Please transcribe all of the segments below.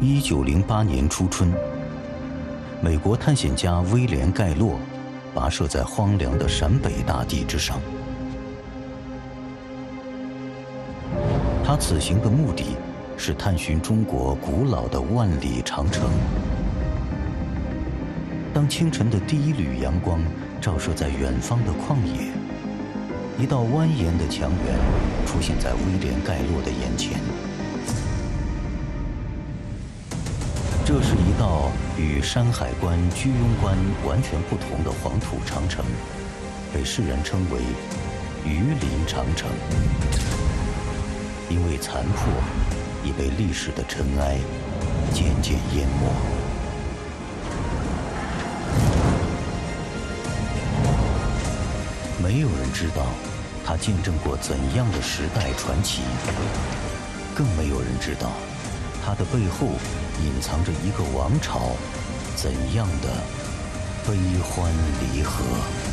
1908年初春，美国探险家威廉·盖洛跋涉在荒凉的陕北大地之上。他此行的目的是探寻中国古老的万里长城。当清晨的第一缕阳光照射在远方的旷野，一道蜿蜒的墙垣出现在威廉·盖洛的眼前。这是一道与山海关、居庸关完全不同的黄土长城，被世人称为榆林长城。因为残破，已被历史的尘埃渐渐淹没。没有人知道它见证过怎样的时代传奇，更没有人知道它的背后隐藏着一个王朝怎样的悲欢离合。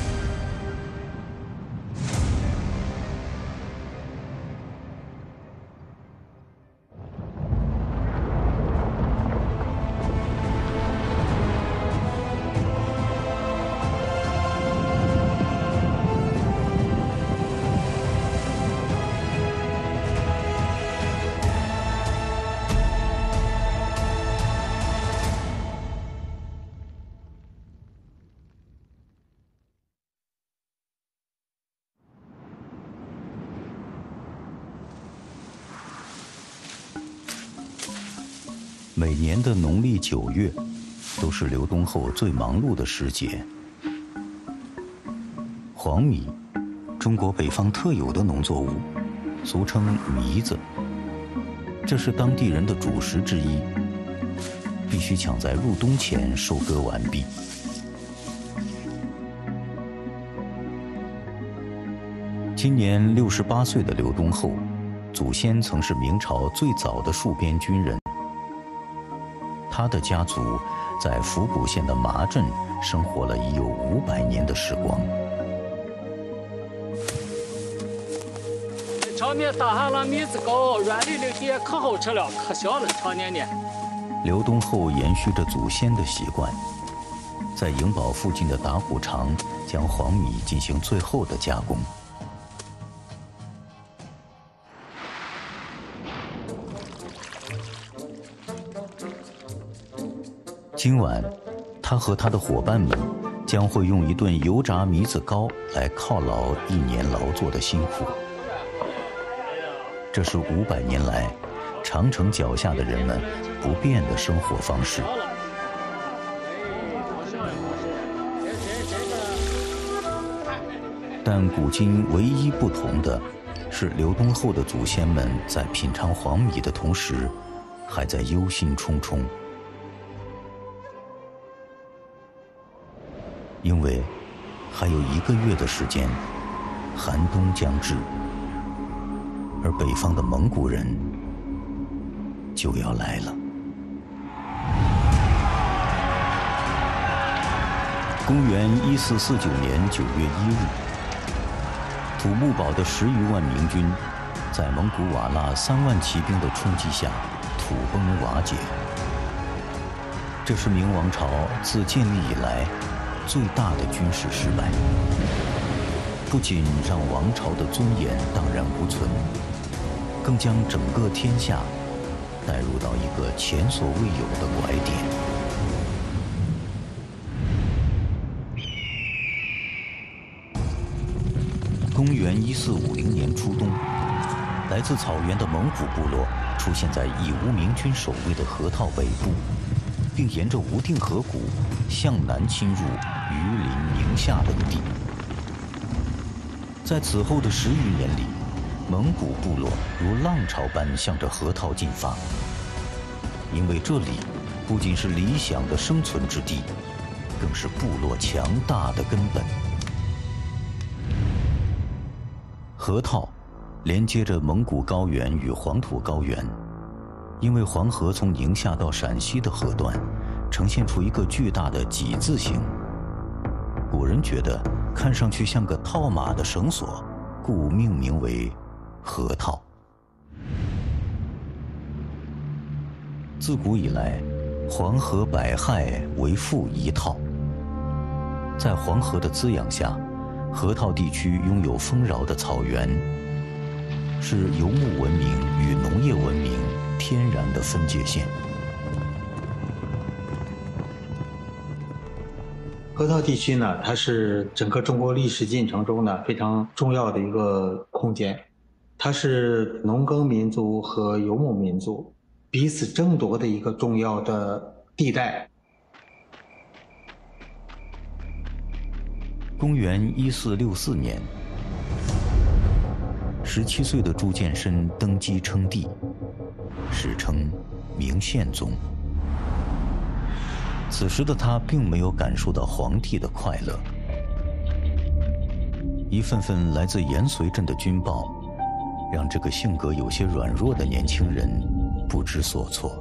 每年的农历9月，都是刘冬后最忙碌的时节。黄米，中国北方特有的农作物，俗称糜子，这是当地人的主食之一，必须抢在入冬前收割完毕。今年68岁的刘冬后，祖先曾是明朝最早的戍边军人。他的家族在府谷县的麻镇生活了已有500年的时光。 场面打下了米子糕，软溜溜的，可好吃了，可香了，常年年。 刘冬后延续着祖先的习惯，在营堡附近的打谷场将黄米进行最后的加工。今晚，他和他的伙伴们将会用一顿油炸糜子糕来犒劳1年劳作的辛苦。这是500年来长城脚下的人们不变的生活方式。但古今唯一不同的是，刘冬后的祖先们在品尝黄米的同时，还在忧心忡忡。因为还有1个月的时间，寒冬将至，而北方的蒙古人就要来了。公元1449年9月1日，土木堡的10余万明军，在蒙古瓦剌3万骑兵的冲击下，土崩瓦解。这是明王朝自建立以来最大的军事失败，不仅让王朝的尊严荡然无存，更将整个天下带入到一个前所未有的拐点。公元1450年初冬，来自草原的蒙古部落出现在以无明军守卫的河套北部，并沿着无定河谷向南侵入榆林宁夏等地。在此后的10余年里，蒙古部落如浪潮般向着河套进发，因为这里不仅是理想的生存之地，更是部落强大的根本。河套连接着蒙古高原与黄土高原，因为黄河从宁夏到陕西的河段呈现出一个巨大的几字形，古人觉得看上去像个套马的绳索，故命名为河套。 自古以来，黄河百害为赋一套。在黄河的滋养下，河套地区拥有丰饶的草原，是游牧文明与农业文明天然的分界线。 河套地区呢，它是整个中国历史进程中呢非常重要的一个空间，它是农耕民族和游牧民族彼此争夺的一个重要的地带。 公元1464年，17岁的朱见深登基称帝，史称明宪宗。此时的他并没有感受到皇帝的快乐，一份份来自延绥镇的军报，让这个性格有些软弱的年轻人不知所措。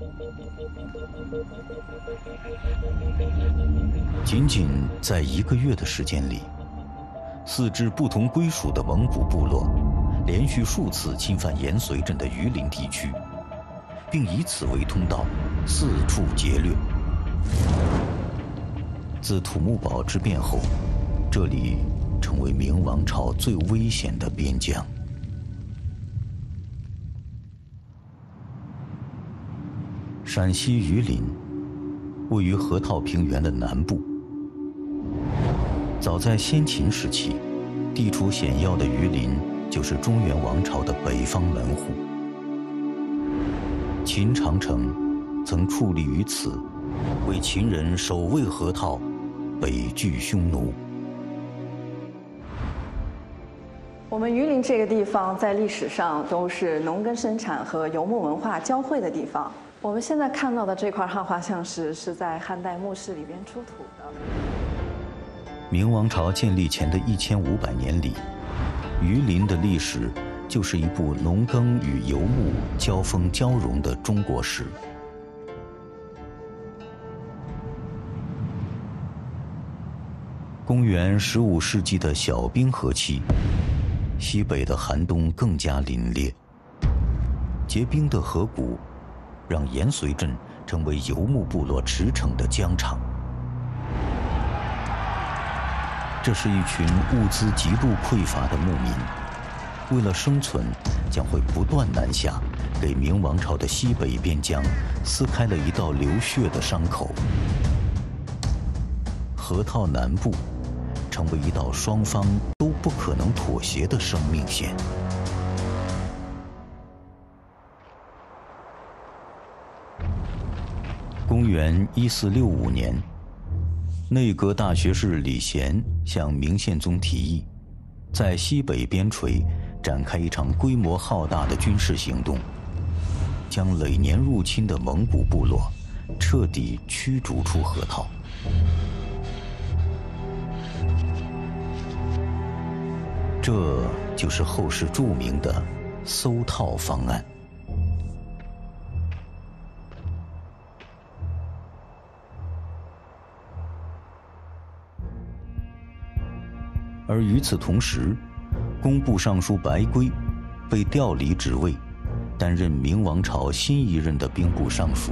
仅仅在1个月的时间里，4支不同归属的蒙古部落连续数次侵犯延绥镇的榆林地区，并以此为通道四处劫掠。自土木堡之变后，这里成为明王朝最危险的边疆。陕西榆林位于河套平原的南部。早在先秦时期，地处险要的榆林就是中原王朝的北方门户。秦长城曾矗立于此，为秦人守卫河套，北拒匈奴。 我们榆林这个地方在历史上都是农耕生产和游牧文化交汇的地方。我们现在看到的这块汉画像石是在汉代墓室里边出土的。 明王朝建立前的1500年里，榆林的历史就是一部农耕与游牧交锋交融的中国史。公元15世纪的小冰河期，西北的寒冬更加凛冽，结冰的河谷让延绥镇成为游牧部落驰骋的疆场。这是一群物资极度匮乏的牧民，为了生存，将会不断南下，给明王朝的西北边疆撕开了一道流血的伤口。河套南部成为一道双方都不可能妥协的生命线。公元1465年，内阁大学士李贤向明宪宗提议，在西北边陲展开一场规模浩大的军事行动，将累年入侵的蒙古部落彻底驱逐出河套。这就是后世著名的搜套方案。而与此同时，工部尚书白圭被调离职位，担任明王朝新一任的兵部尚书。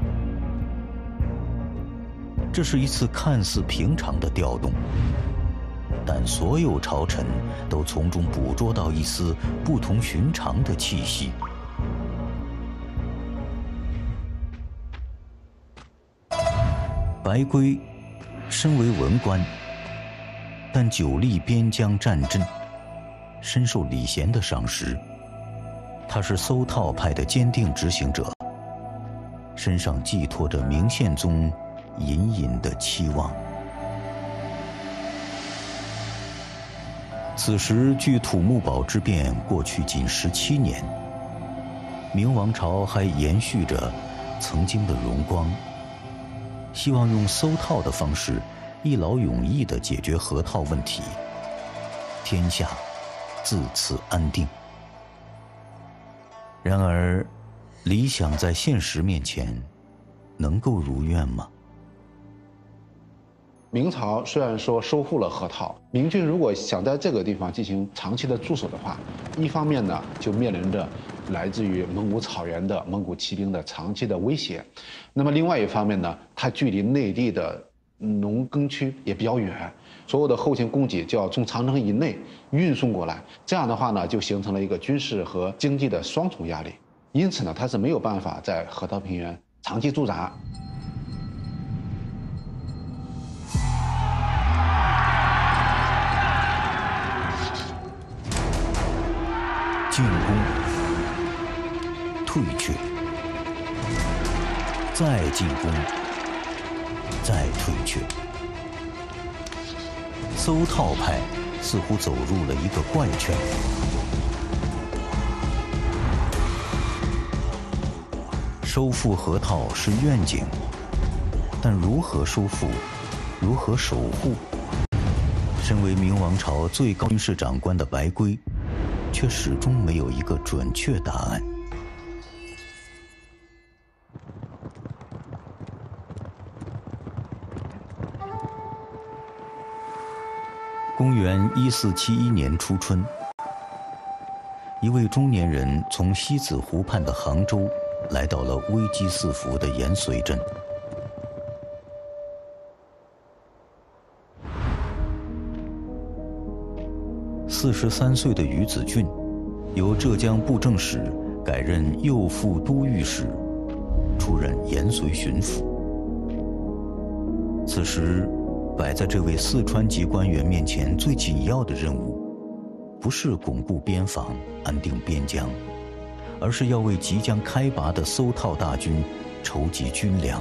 这是一次看似平常的调动，但所有朝臣都从中捕捉到一丝不同寻常的气息。白圭身为文官，但久历边疆战阵，深受李贤的赏识。他是搜套派的坚定执行者，身上寄托着明宪宗隐隐的期望。此时距土木堡之变过去仅17年，明王朝还延续着曾经的荣光，希望用搜套的方式一劳永逸地解决河套问题，天下自此安定。然而，理想在现实面前能够如愿吗？ 明朝虽然说收复了河套，明军如果想在这个地方进行长期的驻守的话，一方面呢就面临着来自于蒙古草原的蒙古骑兵的长期的威胁，那么另外一方面呢，它距离内地的农耕区也比较远，所有的后勤供给就要从长城以内运送过来，这样的话呢，就形成了一个军事和经济的双重压力，因此呢，它是没有办法在河套平原长期驻扎。 进攻，退却，再进攻，再退却。搜套派似乎走入了一个怪圈。收复河套是愿景，但如何收复，如何守护？身为明王朝最高军事长官的白圭，却始终没有一个准确答案。公元1471年初春，一位中年人从西子湖畔的杭州来到了危机四伏的延绥镇。43岁的于子俊，由浙江布政使改任右副都御史，出任延绥巡抚。此时，摆在这位四川籍官员面前最紧要的任务，不是巩固边防、安定边疆，而是要为即将开拔的搜套大军筹集军粮。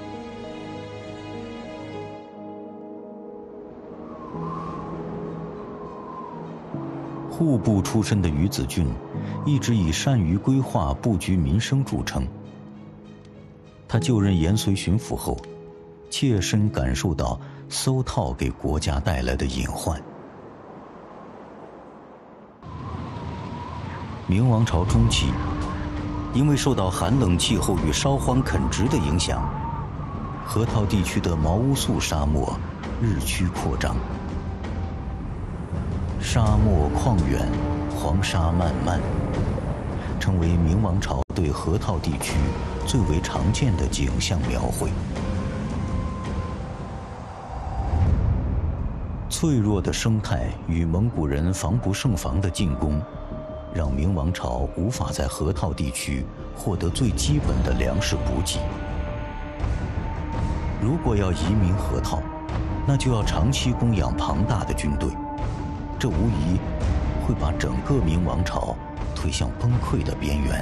户部出身的于子俊，一直以善于规划布局民生著称。他就任延绥巡抚后，切身感受到搜套给国家带来的隐患。明王朝中期，因为受到寒冷气候与烧荒垦殖的影响，河套地区的毛乌素沙漠日趋扩张。沙漠旷远，黄沙漫漫，成为明王朝对河套地区最为常见的景象描绘。脆弱的生态与蒙古人防不胜防的进攻，让明王朝无法在河套地区获得最基本的粮食补给。如果要移民河套，那就要长期供养庞大的军队，这无疑会把整个明王朝推向崩溃的边缘。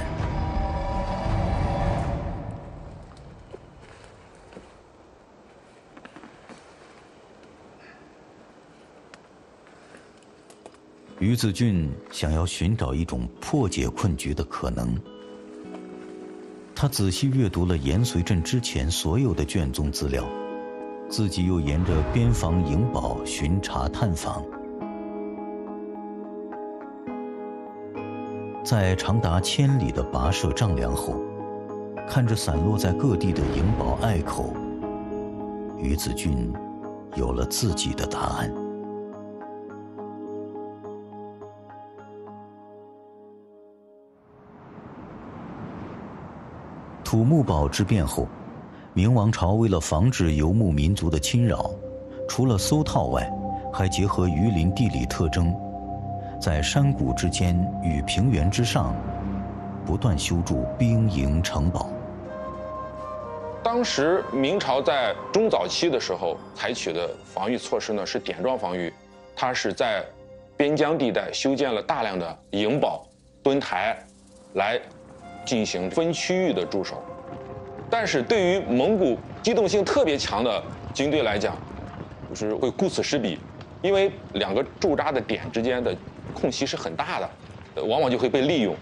于子俊想要寻找一种破解困局的可能。他仔细阅读了延绥镇之前所有的卷宗资料，自己又沿着边防营堡巡查探访。在长达1000里的跋涉丈量后，看着散落在各地的营堡隘口，于子俊有了自己的答案。土木堡之变后，明王朝为了防止游牧民族的侵扰，除了搜套外，还结合榆林地理特征，在山谷之间与平原之上，不断修筑兵营城堡。 当时明朝在中早期的时候采取的防御措施呢是点状防御，它是在边疆地带修建了大量的营堡、墩台，来进行分区域的驻守。但是对于蒙古机动性特别强的军队来讲，就是会顾此失彼，因为两个驻扎的点之间的空隙是很大的，往往就会被利用。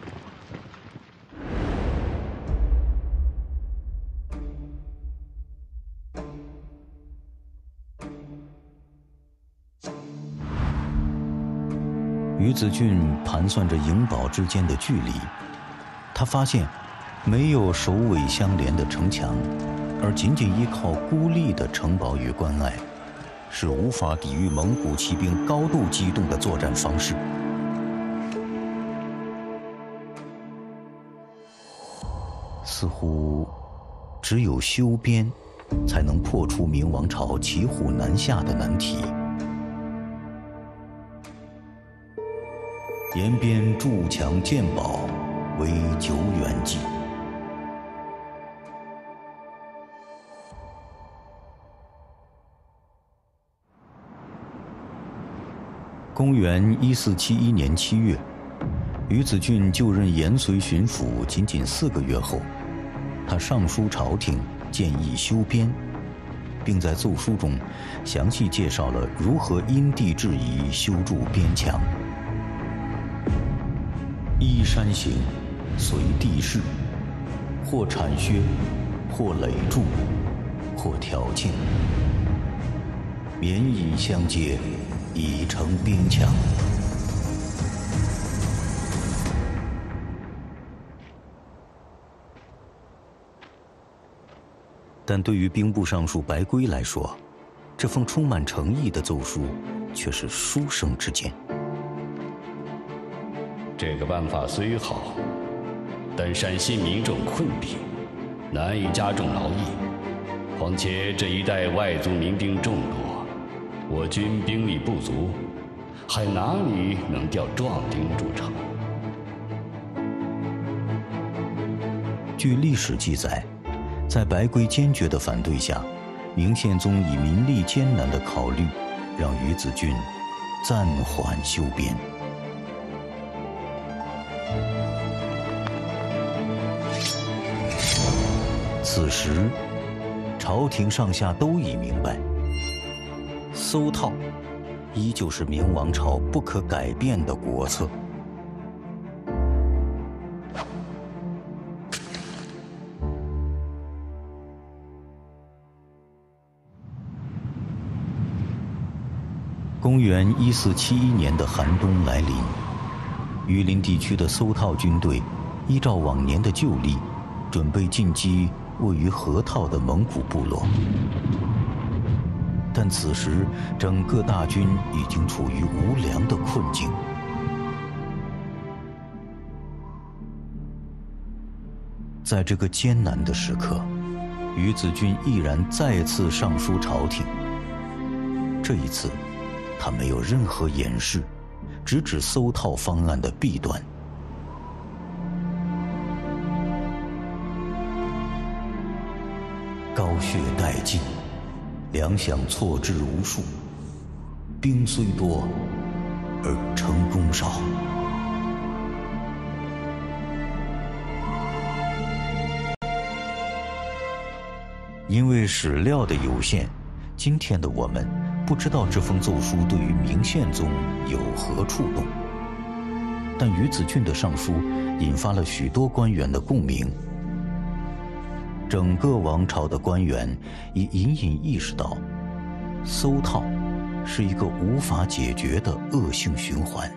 于子俊盘算着营堡之间的距离，他发现没有首尾相连的城墙，而仅仅依靠孤立的城堡与关隘， 是无法抵御蒙古骑兵高度机动的作战方式。似乎只有修边，才能破除明王朝骑虎难下的难题。沿边筑墙建堡，为久远计。公元1471年7月，于子俊就任延绥巡抚仅仅4个月后，他上书朝廷，建议修边，并在奏书中详细介绍了如何因地制宜修筑边墙。依山形，随地势，或铲削，或垒筑，或挑楯，绵以相接，以成边墙。但对于兵部尚书白圭来说，这封充满诚意的奏书却是书生之见。 这个办法虽好，但陕西民众困弊，难以加重劳役。况且这一带外族民兵众多，我军兵力不足，还哪里能调壮丁筑城？ 据历史记载，在白圭坚决的反对下，明宪宗以民力艰难的考虑，让于子俊暂缓修边。此时，朝廷上下都已明白，搜套依旧是明王朝不可改变的国策。公元1471年的寒冬来临，榆林地区的搜套军队依照往年的旧例，准备进击位于河套的蒙古部落。但此时，整个大军已经处于无粮的困境。在这个艰难的时刻，于子俊毅然再次上书朝廷。这一次，他没有任何掩饰，直指搜套方案的弊端。高血殆尽，粮饷错置无数，兵虽多，而成功少。因为史料的有限，今天的我们不知道这封奏书对于明宪宗有何触动。但于子俊的上书引发了许多官员的共鸣。整个王朝的官员已隐隐意识到，搜套是一个无法解决的恶性循环。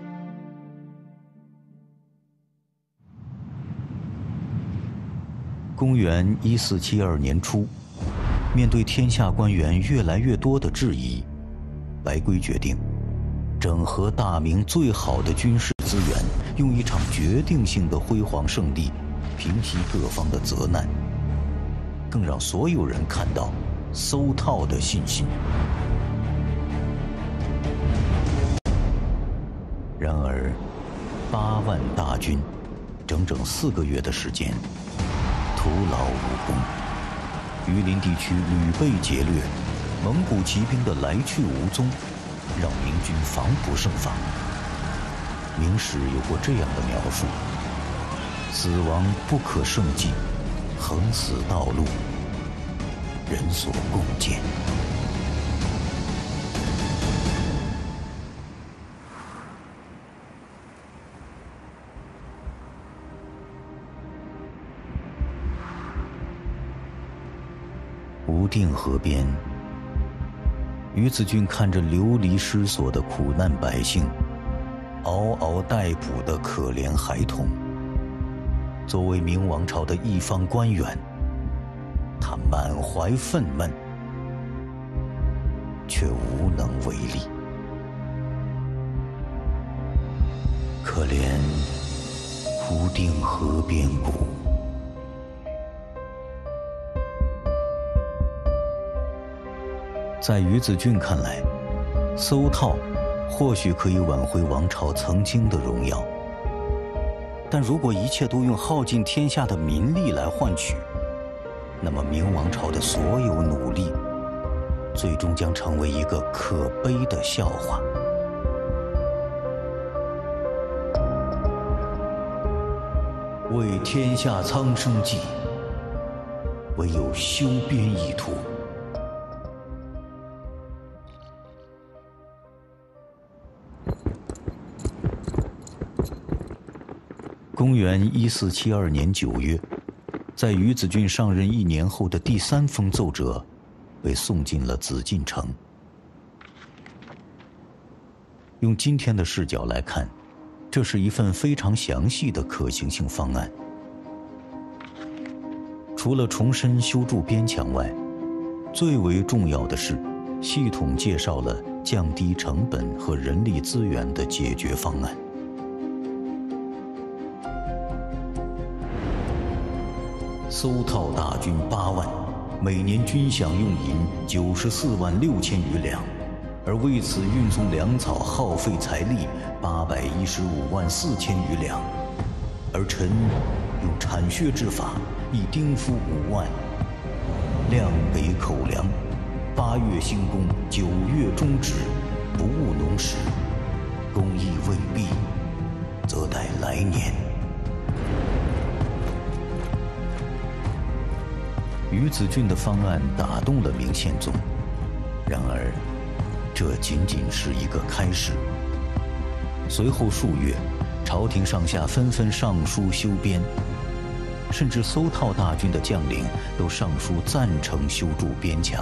公元1472年初，面对天下官员越来越多的质疑，白圭决定整合大明最好的军事资源，用一场决定性的辉煌胜利平息各方的责难，更让所有人看到搜套的信心。然而，8万大军，整整4个月的时间，徒劳无功。榆林地区屡被劫掠，蒙古骑兵的来去无踪，让明军防不胜防。明史有过这样的描述：死亡不可胜计，横死道路，人所共见。无定河边，于子俊看着流离失所的苦难百姓，嗷嗷待哺的可怜孩童。作为明王朝的一方官员，他满怀愤懑。 却无能为力。可怜胡定河边骨。在于子俊看来，搜套或许可以挽回王朝曾经的荣耀，但如果一切都用耗尽天下的民力来换取，那么明王朝的所有努力，最终将成为一个可悲的笑话。为天下苍生计，唯有修边一途。公元1472年9月，在于子俊上任1年后的第3封奏折，被送进了紫禁城。用今天的视角来看，这是一份非常详细的可行性方案。除了重申修筑边墙外，最为重要的是，系统介绍了降低成本和人力资源的解决方案。搜套大军8万，每年军饷用银94万6千余两，而为此运送粮草耗费财力815万4千余两，而臣用铲削之法，一丁夫5万，量给口粮，8月兴工，9月终止，不务农时，工艺未毕，则待来年。于子俊的方案打动了明宪宗，然而，这仅仅是一个开始。随后数月，朝廷上下纷纷上书修边，甚至搜套大军的将领都上书赞成修筑边墙。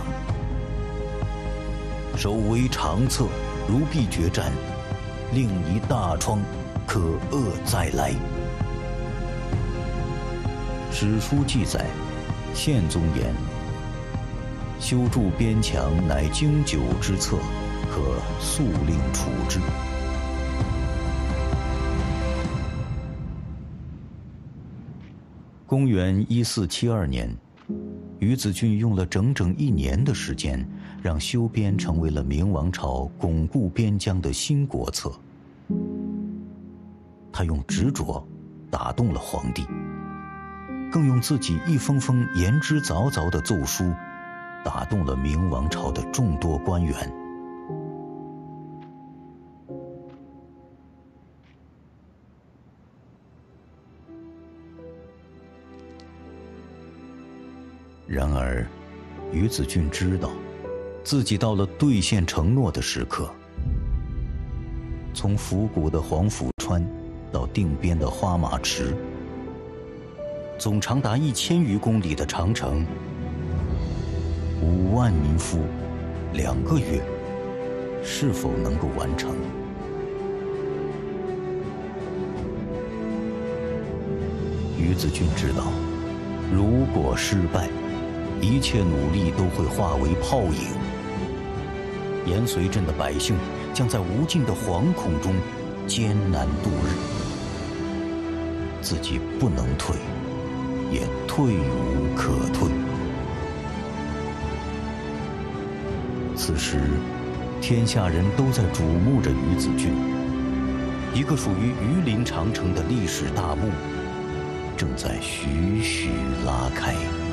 首为长策，如必决战，另一大疮，可遏再来。史书记载，宪宗言：修筑边墙乃经久之策，可速令处之。公元1472年，于子俊用了整整1年的时间，让修边成为了明王朝巩固边疆的新国策。他用执着打动了皇帝，更用自己一封封言之凿凿的奏书，打动了明王朝的众多官员。然而，于子俊知道，自己到了兑现承诺的时刻。从府谷的黄甫川到定边的花马池，总长达1000余公里的长城，5万民夫，2个月，是否能够完成？于子俊知道，如果失败，一切努力都会化为泡影。延绥镇的百姓将在无尽的惶恐中艰难度日。自己不能退，也退无可退。此时，天下人都在瞩目着于子俊，一个属于榆林长城的历史大幕正在徐徐拉开。